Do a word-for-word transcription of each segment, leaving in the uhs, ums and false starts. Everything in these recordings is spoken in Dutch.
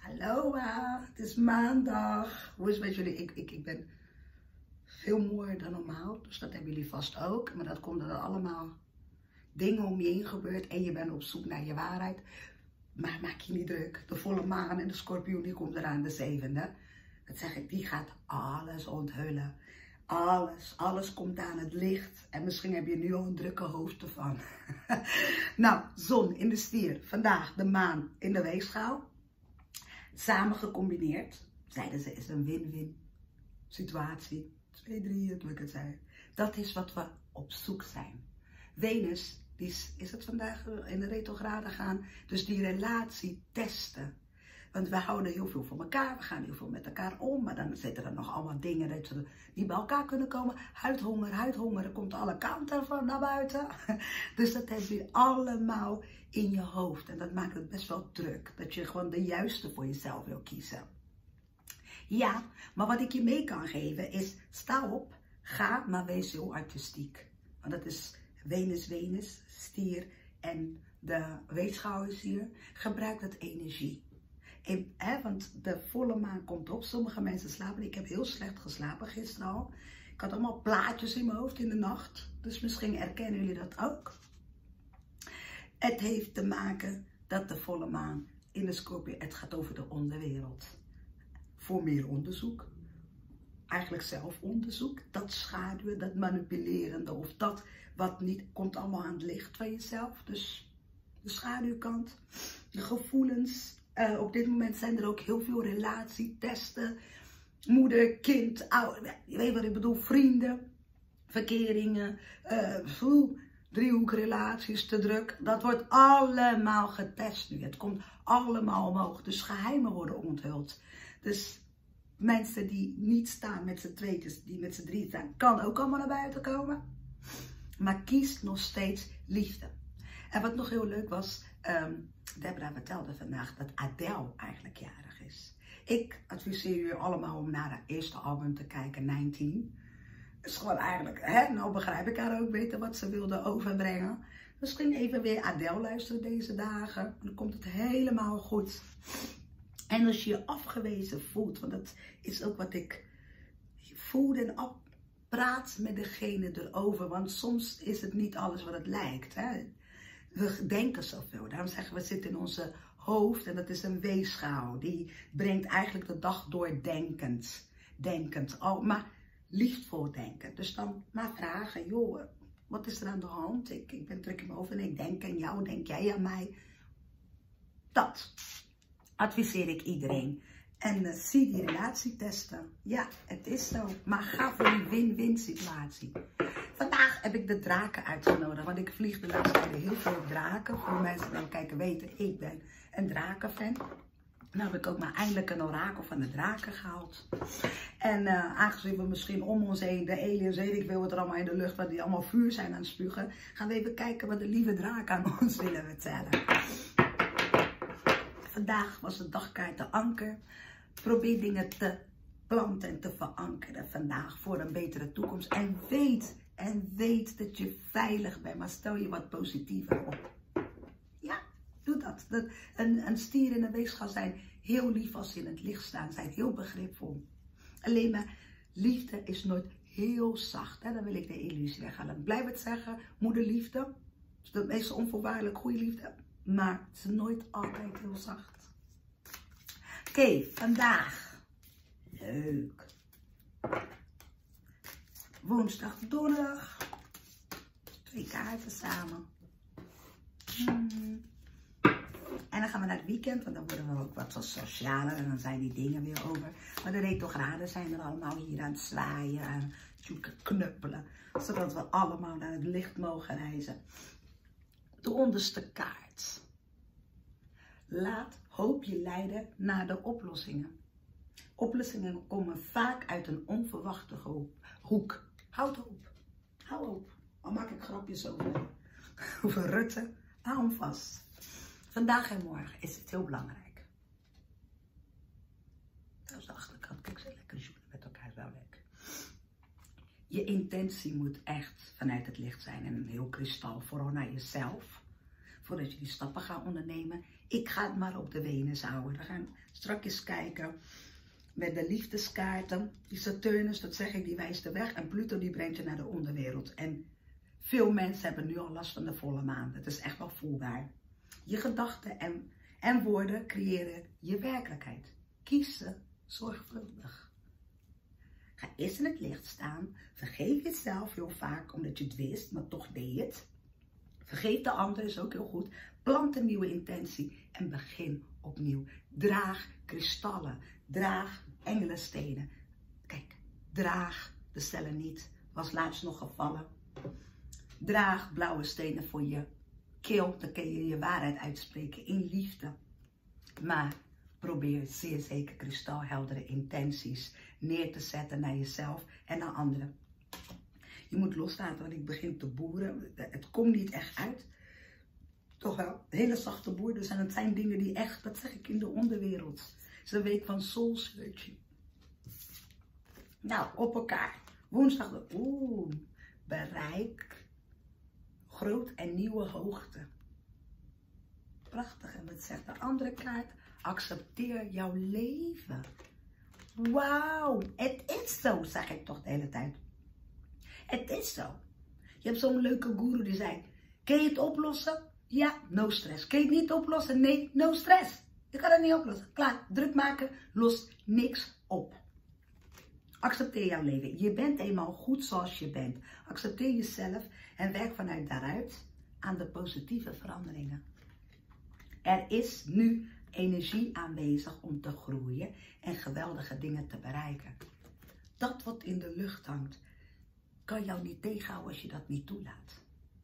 Hallo, het is maandag. Hoe is het met jullie? Ik, ik, ik ben veel mooier dan normaal, dus dat hebben jullie vast ook. Maar dat komt omdat er allemaal dingen om je heen gebeurt en je bent op zoek naar je waarheid. Maar maak je niet druk. De volle maan en de schorpioen die komt eraan, de zevende. Dat zeg ik, die gaat alles onthullen. Alles, alles komt aan het licht. En misschien heb je nu al een drukke hoofd ervan. Nou, zon in de stier. Vandaag de maan in de weegschaal. Samen gecombineerd, zeiden ze, is een win-win situatie. Twee, drie, hoe ik het zei. Dat is wat we op zoek zijn. Venus, die is, is het vandaag in de retrograde gaan, dus die relatie testen. Want we houden heel veel van elkaar, we gaan heel veel met elkaar om, maar dan zitten er nog allemaal dingen dat ze niet bij elkaar kunnen komen. Huidhonger, huidhonger, dat komt alle kanten van naar buiten. Dus dat heb je allemaal in je hoofd en dat maakt het best wel druk. Dat je gewoon de juiste voor jezelf wil kiezen. Ja, maar wat ik je mee kan geven is, sta op, ga, maar wees heel artistiek. Want dat is Venus, Venus, stier en de weegschaal is hier. Gebruik dat energie. En, hè, want de volle maan komt op. Sommige mensen slapen. Ik heb heel slecht geslapen gisteren al. Ik had allemaal plaatjes in mijn hoofd in de nacht. Dus misschien herkennen jullie dat ook. Het heeft te maken dat de volle maan in de Scorpio, het gaat over de onderwereld. Voor meer onderzoek. Eigenlijk zelfonderzoek. Dat schaduwen, dat manipulerende of dat wat niet, komt allemaal aan het licht van jezelf. Dus de schaduwkant, de gevoelens. Uh, op dit moment zijn er ook heel veel relatietesten. Moeder, kind, ouder, je weet wat ik bedoel, vrienden, verkeringen, uh, driehoekrelaties, te druk. Dat wordt allemaal getest nu. Het komt allemaal omhoog. Dus geheimen worden onthuld. Dus mensen die niet staan met z'n tweetjes, die met z'n drie staan, kan ook allemaal naar buiten komen. Maar kies nog steeds liefde. En wat nog heel leuk was, um, Deborah vertelde vandaag dat Adele eigenlijk jarig is. Ik adviseer jullie allemaal om naar haar eerste album te kijken, negentien. Dat is gewoon eigenlijk, hè, nou begrijp ik haar ook beter wat ze wilde overbrengen. Misschien even weer Adele luisteren deze dagen, dan komt het helemaal goed. En als je je afgewezen voelt, want dat is ook wat ik voelde en op, praat met degene erover, want soms is het niet alles wat het lijkt, hè. We denken zoveel. Daarom zeggen we, we zitten in onze hoofd en dat is een weegschaal. Die brengt eigenlijk de dag door denkend. Denkend. Oh, maar liefdevol denken. Dus dan maar vragen, joh, wat is er aan de hand? Ik, ik ben druk in mijn hoofd en ik denk aan jou, denk jij aan mij? Dat adviseer ik iedereen. En uh, zie die relatie testen. Ja, het is zo. Maar ga voor die win-win situatie. Vandaag heb ik de draken uitgenodigd, want ik vlieg de laatste tijd heel veel draken. Voor mensen die kijken weten, ik ben een drakenfan. Nou heb ik ook maar eindelijk een orakel van de draken gehaald. En uh, aangezien we misschien om ons heen, de aliens, weet ik veel wat er allemaal in de lucht, wat die allemaal vuur zijn aan het spugen, gaan we even kijken wat de lieve draken aan ons willen vertellen. Vandaag was de dagkaart de anker. Probeer dingen te planten en te verankeren vandaag voor een betere toekomst. En weet, en weet dat je veilig bent, maar stel je wat positiever op. Ja, doe dat. dat een, een stier en een weegschaal zijn heel lief als ze in het licht staan, zijn heel begripvol. Alleen maar liefde is nooit heel zacht. Hè? Dan wil ik de illusie weghalen. Ik blijf het zeggen, moederliefde is de meest onvoorwaardelijk goede liefde, maar het is nooit altijd heel zacht. Oké, okay, vandaag. Leuk. Woensdag, donderdag. Twee kaarten samen. Hmm. En dan gaan we naar het weekend, want dan worden we ook wat socialer en dan zijn die dingen weer over. Maar de retrograden zijn er allemaal hier aan het zwaaien, aan het knuppelen. Zodat we allemaal naar het licht mogen reizen. De onderste kaart. Laat hoop je leiden naar de oplossingen. Oplossingen komen vaak uit een onverwachte hoek. Houd op. Hou op. Al maak ik grapjes over, over Rutte. Hou hem vast. Vandaag en morgen is het heel belangrijk. Dat is de achterkant. Kijk, zo lekker zoenen met elkaar wel lekker. Je intentie moet echt vanuit het licht zijn en een heel kristal, vooral naar jezelf. voordat je die stappen gaat ondernemen. Ik ga het maar op de Venus houden. We gaan straks kijken met de liefdeskaarten. Die Saturnus, dat zeg ik, die wijst de weg. En Pluto die brengt je naar de onderwereld. En veel mensen hebben nu al last van de volle maan. Het is echt wel voelbaar. Je gedachten en, en woorden creëren je werkelijkheid. Kies ze zorgvuldig. Ga eerst in het licht staan. Vergeef jezelf heel vaak omdat je het wist, maar toch deed je het. Vergeef de ander, is ook heel goed. Plant een nieuwe intentie en begin opnieuw. Draag kristallen. Draag engelenstenen. Kijk, draag de cellen niet. Was laatst nog gevallen. Draag blauwe stenen voor je keel. Dan kun je je waarheid uitspreken in liefde. Maar probeer zeer zeker kristalheldere intenties neer te zetten naar jezelf en naar anderen. Je moet loslaten, want ik begin te boeren. Het komt niet echt uit. Toch wel, hele zachte boer. Dus en het zijn dingen die echt, dat zeg ik in de onderwereld. Het is een week van soul searching. Nou, op elkaar. Woensdag, oeh, bereik groot en nieuwe hoogte. Prachtig. En wat zegt de andere kaart? Accepteer jouw leven. Wauw, het is zo, zeg ik toch de hele tijd. Het is zo. Je hebt zo'n leuke guru die zei, kun je het oplossen? Ja, no stress. Kun je het niet oplossen? Nee, no stress. Je kan het niet oplossen. Klaar, druk maken, lost niks op. Accepteer jouw leven. Je bent eenmaal goed zoals je bent. Accepteer jezelf en werk vanuit daaruit aan de positieve veranderingen. Er is nu energie aanwezig om te groeien en geweldige dingen te bereiken. Dat wat in de lucht hangt, kan jou niet tegenhouden als je dat niet toelaat.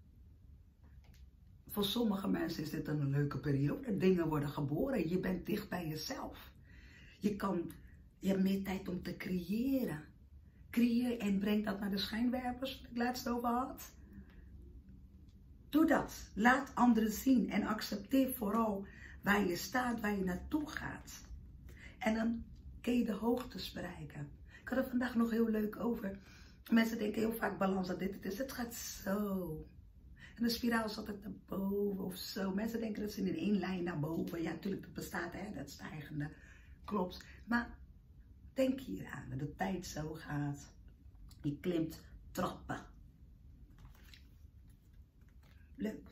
Voor sommige mensen is dit een leuke periode. Dingen worden geboren. Je bent dicht bij jezelf. Je, kan, je hebt meer tijd om te creëren. Creëer en breng dat naar de schijnwerpers, waar ik het laatst over had. Doe dat. Laat anderen zien en accepteer vooral waar je staat, waar je naartoe gaat. En dan kun je de hoogtes bereiken. Ik had het vandaag nog heel leuk over. Mensen denken heel vaak balans dat dit het is. Het gaat zo. En de spiraal is altijd naar boven of zo. Mensen denken dat ze in één lijn naar boven. Ja, natuurlijk, dat bestaat, hè, dat stijgende. Klopt. Maar denk hier aan dat de tijd zo gaat. Je klimt trappen. Leuk.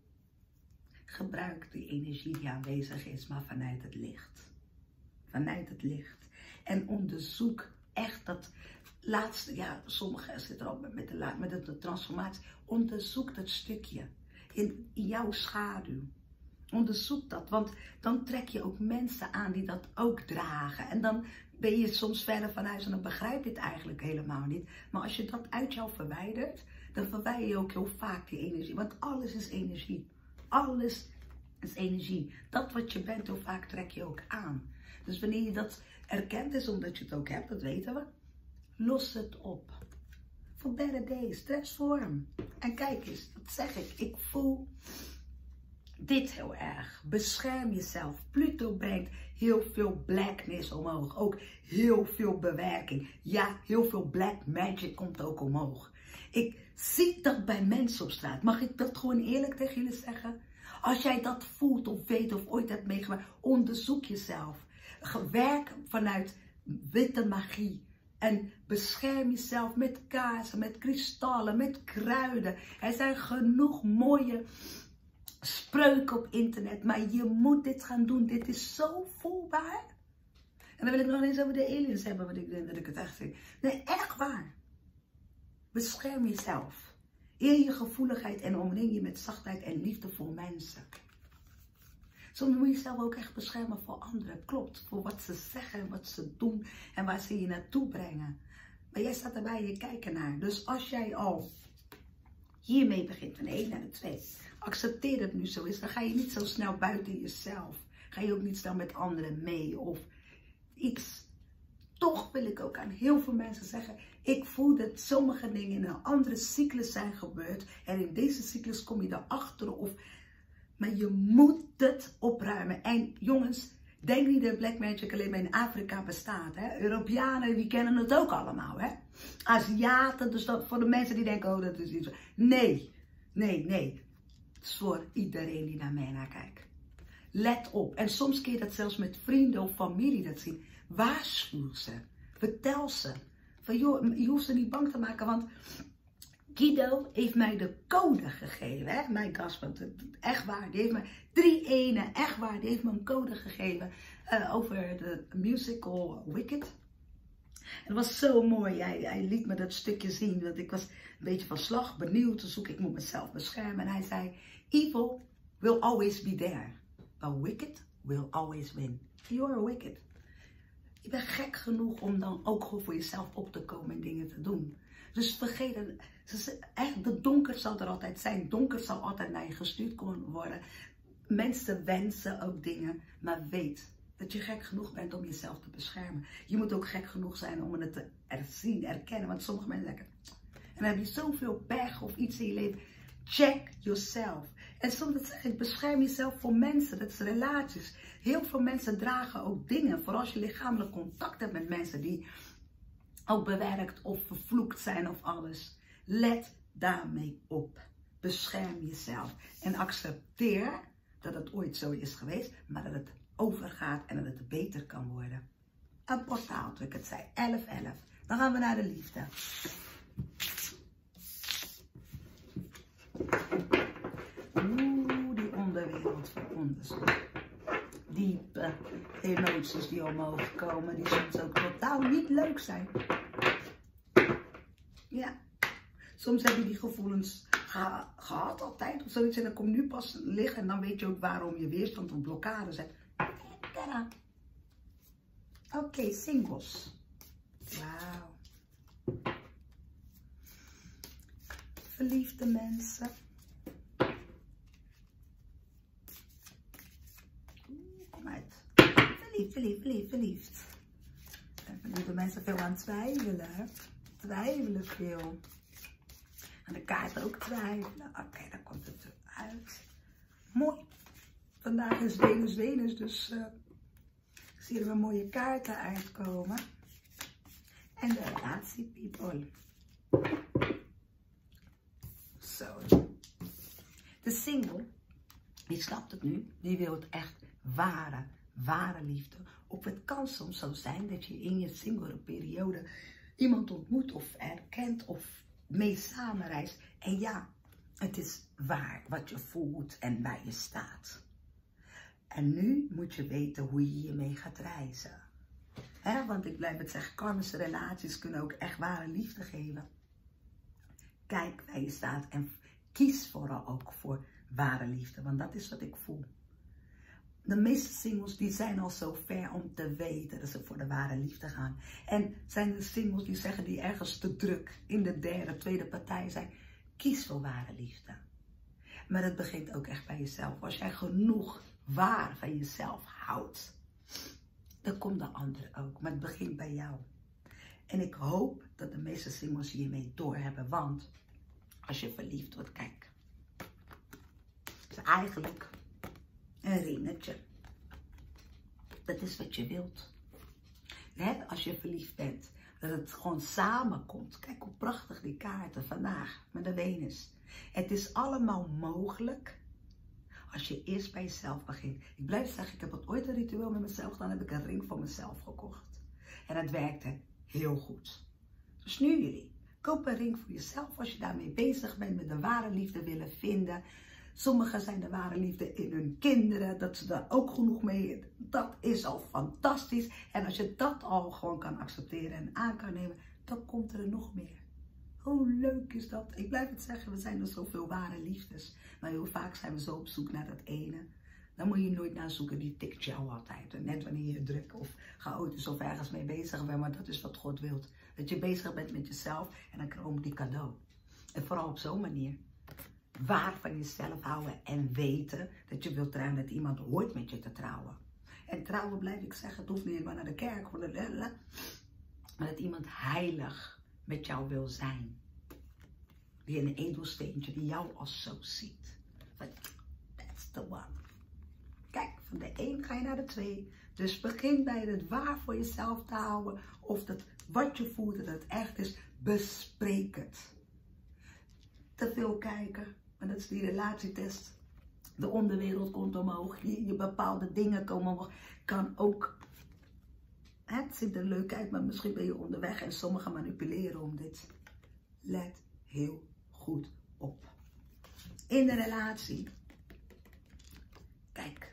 Gebruik die energie die aanwezig is, maar vanuit het licht. Vanuit het licht. En onderzoek echt dat laatste, ja, sommigen zitten er ook met de, met de transformatie. Onderzoek dat stukje in, in jouw schaduw. Onderzoek dat, want dan trek je ook mensen aan die dat ook dragen. En dan ben je soms verder van huis en dan begrijp je het eigenlijk helemaal niet. Maar als je dat uit jou verwijdert, dan verwijder je ook heel vaak die energie. Want alles is energie. Alles is energie. Dat wat je bent, heel vaak trek je ook aan. Dus wanneer je dat erkent is omdat je het ook hebt, dat weten we. Los het op. For better days. Transform. En kijk eens, dat zeg ik. Ik voel dit heel erg. Bescherm jezelf. Pluto brengt heel veel blackness omhoog. Ook heel veel bewerking. Ja, heel veel black magic komt ook omhoog. Ik zie dat bij mensen op straat. Mag ik dat gewoon eerlijk tegen jullie zeggen? Als jij dat voelt of weet of ooit hebt meegemaakt, onderzoek jezelf. Werk vanuit witte magie. En bescherm jezelf met kaarsen, met kristallen, met kruiden. Er zijn genoeg mooie spreuken op internet. Maar je moet dit gaan doen. Dit is zo voelbaar. En dan wil ik nog eens over de aliens hebben. Wat ik denk dat ik het echt zeg. Nee, echt waar. Bescherm jezelf. Eer je gevoeligheid en omring je met zachtheid en liefde voor mensen. Soms moet je jezelf ook echt beschermen voor anderen. Klopt, voor wat ze zeggen, wat ze doen en waar ze je naartoe brengen. Maar jij staat erbij en je kijkt ernaar. Dus als jij al hiermee begint, van de één naar de twee, accepteer dat het nu zo is. Dan ga je niet zo snel buiten jezelf. Ga je ook niet snel met anderen mee of iets. Toch wil ik ook aan heel veel mensen zeggen, ik voel dat sommige dingen in een andere cyclus zijn gebeurd. En in deze cyclus kom je erachter of... Maar je moet het opruimen. En jongens, denk niet dat Black Magic alleen maar in Afrika bestaat. Hè? Europeanen, die kennen het ook allemaal. Hè? Aziaten, dus dat voor de mensen die denken, oh dat is iets. Nee, nee, nee. is voor iedereen die naar mij naar kijkt. Let op. En soms kun je dat zelfs met vrienden of familie dat zien. Waarschuw ze. Vertel ze. Van joh, je hoeft ze niet bang te maken, want Guido heeft mij de code gegeven. Hè? Mijn gastband, echt waar. Die heeft mij drie ene, echt waar. Die heeft me een code gegeven uh, over de musical Wicked. Het was zo mooi. Hij, hij liet me dat stukje zien. Want ik was een beetje van slag, benieuwd. Dus ik moet mezelf beschermen. En hij zei, evil will always be there. But wicked will always win. You are wicked. Je bent gek genoeg om dan ook gewoon voor jezelf op te komen en dingen te doen. Dus vergeet het. Echt, de donker zal er altijd zijn. Donker zal altijd naar je gestuurd kunnen worden. Mensen wensen ook dingen. Maar weet dat je gek genoeg bent om jezelf te beschermen. Je moet ook gek genoeg zijn om het te erzien, erkennen. Want sommige mensen zeggen, en dan heb je zoveel pech of iets in je leven. Check yourself. En soms zeg ik, bescherm jezelf voor mensen. Dat is relaties. Heel veel mensen dragen ook dingen. Vooral als je lichamelijk contact hebt met mensen die ook bewerkt of vervloekt zijn of alles. Let daarmee op. Bescherm jezelf. En accepteer dat het ooit zo is geweest. Maar dat het overgaat en dat het beter kan worden. Een portaal, ik het zei. elf elf. Dan gaan we naar de liefde. Oeh, die onderwereld van onderzoek. Diepe emoties die omhoog komen, die soms ook totaal niet leuk zijn. Ja, soms heb je die gevoelens geha gehad altijd of zoiets en dan kom je nu pas liggen en dan weet je ook waarom je weerstand of blokkades hebt. Oké, okay, singles. Wauw. Verliefde mensen. Kom uit. Verliefd, verliefd, verliefd, verliefd. En verliefde mensen veel aan twijfelen. Twijfelen veel. En de kaart ook twijfelen. Oké, okay, daar komt het uit. Mooi. Vandaag is Venus, Venus, dus uh, ik zie er wel mooie kaarten uitkomen. En de relatie, people. Zo. De single, die snapt het nu, die wil het echt ware, ware liefde. Of het kan soms zo zijn dat je in je single periode iemand ontmoet of erkent of mee samenreist. En ja, het is waar wat je voelt en waar je staat. En nu moet je weten hoe je hiermee gaat reizen. He, want ik blijf het zeggen, karmische relaties kunnen ook echt ware liefde geven. Kijk waar je staat en kies vooral ook voor ware liefde, want dat is wat ik voel. De meeste singles die zijn al zo ver om te weten dat ze voor de ware liefde gaan. En zijn de singles die zeggen die ergens te druk in de derde, tweede partij zijn. Kies voor ware liefde. Maar het begint ook echt bij jezelf. Als jij genoeg waar van jezelf houdt, dan komt de ander ook. Maar het begint bij jou. En ik hoop dat de meeste singles hiermee doorhebben. Want als je verliefd wordt, kijk. Het is eigenlijk een ringetje. Dat is wat je wilt. Net als je verliefd bent. Dat het gewoon samenkomt. Kijk hoe prachtig die kaarten vandaag met de Venus. Het is allemaal mogelijk als je eerst bij jezelf begint. Ik blijf zeggen, ik heb het ooit een ritueel met mezelf gedaan. Heb ik een ring voor mezelf gekocht. En het werkte heel goed. Dus nu jullie. Koop een ring voor jezelf als je daarmee bezig bent met de ware liefde willen vinden. Sommigen zijn de ware liefde in hun kinderen, dat ze daar ook genoeg mee, dat is al fantastisch. En als je dat al gewoon kan accepteren en aan kan nemen, dan komt er nog meer. Hoe leuk is dat? Ik blijf het zeggen, we zijn er zoveel ware liefdes. Maar heel vaak zijn we zo op zoek naar dat ene. Dan moet je nooit naar zoeken, die tikt jou altijd. En net wanneer je druk of chaotisch of ergens mee bezig bent, maar dat is wat God wilt. Dat je bezig bent met jezelf en dan krijg je die cadeau. En vooral op zo'n manier. Waar van jezelf houden en weten dat je wilt trouwen, dat iemand hoort met je te trouwen. En trouwen blijf ik zeggen, het hoeft niet helemaal naar de kerk, maar dat iemand heilig met jou wil zijn. Die een edelsteentje die jou als zo ziet. That's the one. Kijk, van de een ga je naar de twee. Dus begin bij het waar voor jezelf te houden. Of dat wat je voelt, dat het echt is. Bespreek het. Te veel kijken. Maar dat is die relatietest. De onderwereld komt omhoog. Je, je bepaalde dingen komen omhoog. Kan ook... Het ziet er leuk uit, maar misschien ben je onderweg en sommigen manipuleren om dit. Let heel goed op. In de relatie. Kijk.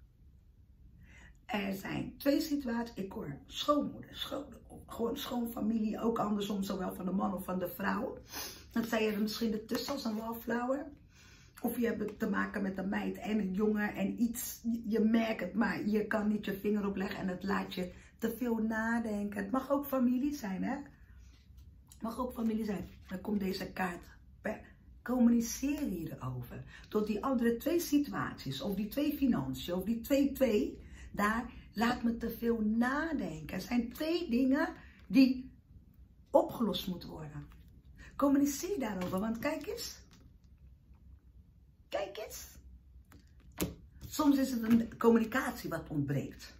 Er zijn twee situaties. Ik hoor schoonmoeder, schoon, gewoon schoonfamilie, ook andersom, zowel van de man of van de vrouw. Dan sta je er misschien ertussen als een wallflower. Of je hebt te maken met een meid en een jongen en iets, je merkt het, maar je kan niet je vinger opleggen en het laat je te veel nadenken. Het mag ook familie zijn, hè? Het mag ook familie zijn. Dan komt deze kaart. Communiceer hierover. Tot die andere twee situaties, of die twee financiën, of die twee twee, daar laat me te veel nadenken. Er zijn twee dingen die opgelost moeten worden. Communiceer daarover, want kijk eens. Kijk eens. Soms is het een communicatie wat ontbreekt.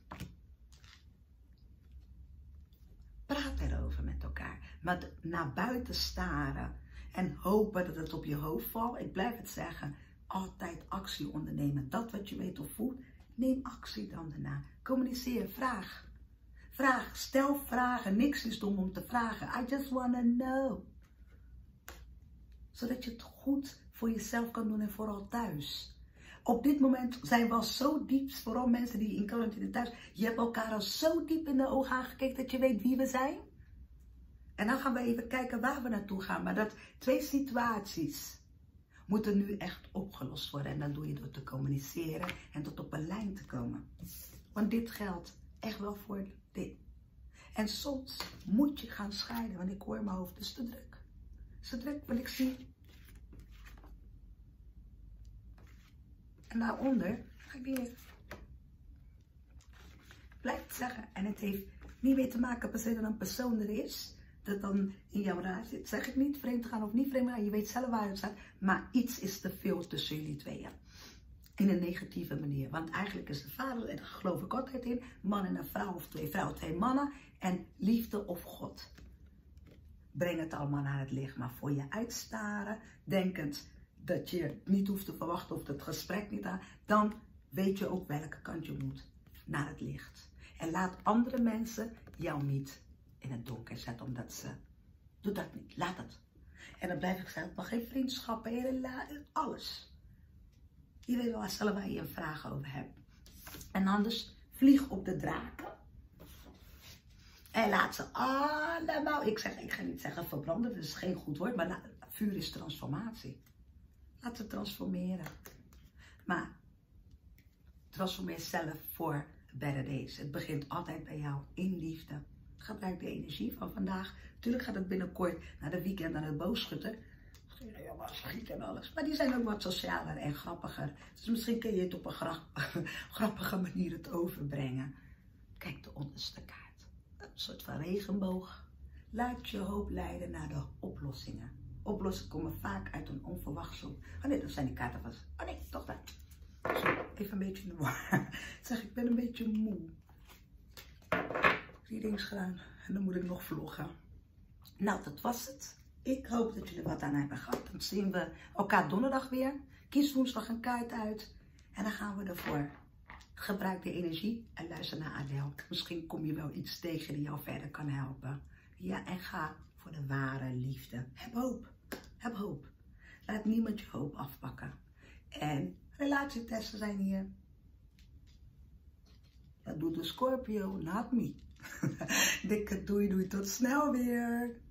Praat erover met elkaar. Maar naar buiten staren en hopen dat het op je hoofd valt. Ik blijf het zeggen. Altijd actie ondernemen. Dat wat je weet of voelt. Neem actie dan daarna. Communiceer. Vraag. Vraag. Stel vragen. Niks is dom om te vragen. I just wanna know. Zodat je het goed voor jezelf kan doen en vooral thuis. Op dit moment zijn we al zo diep, vooral mensen die in quarantaine thuis, je hebt elkaar al zo diep in de ogen aangekeken dat je weet wie we zijn. En dan gaan we even kijken waar we naartoe gaan. Maar dat twee situaties moeten nu echt opgelost worden. En dat doe je door te communiceren en tot op een lijn te komen. Want dit geldt echt wel voor dit. En soms moet je gaan scheiden, want ik hoor mijn hoofd is te druk. Is te druk, want ik zie. En daaronder ga ik weer. Blijf het zeggen. En het heeft niet mee te maken per se dat een persoon er is. Dat dan in jouw raad zit. Zeg ik niet vreemd gaan of niet vreemd gaan. Je weet zelf waar het staat. Maar iets is te veel tussen jullie tweeën. In een negatieve manier. Want eigenlijk is de vader, en daar geloof ik altijd in. Man en een vrouw of twee vrouwen, twee mannen. En liefde of God. Breng het allemaal naar het licht. Maar voor je uitstaren. Denkend dat je niet hoeft te verwachten of het gesprek niet aan. Dan weet je ook welke kant je moet. Naar het licht. En laat andere mensen jou niet in het donker zetten. Omdat ze... Doe dat niet. Laat het. En dan blijf ik zeggen. Het mag geen vriendschappen. Alles. Je weet wel zelf waar je een vraag over hebt. En anders vlieg op de draken. En laat ze allemaal. Ik, zeg, ik ga niet zeggen verbranden. Dat is geen goed woord. Maar laat, vuur is transformatie. Laat ze transformeren. Maar transformeer zelf voor better days. Het begint altijd bij jou in liefde. Gebruik de energie van vandaag. Tuurlijk gaat het binnenkort naar de weekend naar het boogschutter. Ja, schiet en alles. Maar die zijn ook wat socialer en grappiger. Dus misschien kun je het op een gra grappige manier het overbrengen. Kijk de onderste kaart. Een soort van regenboog. Laat je hoop leiden naar de oplossingen. Oplossingen komen vaak uit een onverwachts op. Oh nee, dat zijn die kaarten van... Oh nee, toch dat. Zo, even een beetje in de war. Zeg, ik ben een beetje moe. Readings gedaan. En dan moet ik nog vloggen. Nou, dat was het. Ik hoop dat jullie wat aan hebben gehad. Dan zien we elkaar donderdag weer. Kies woensdag een kaart uit. En dan gaan we ervoor. Gebruik de energie en luister naar Adele. Misschien kom je wel iets tegen die jou verder kan helpen. Ja, en ga voor de ware liefde. Heb hoop. Heb hoop. Laat niemand je hoop afpakken. En relatietesten zijn hier. Dat doet de Scorpio, not me. Dikke doei doei, tot snel weer.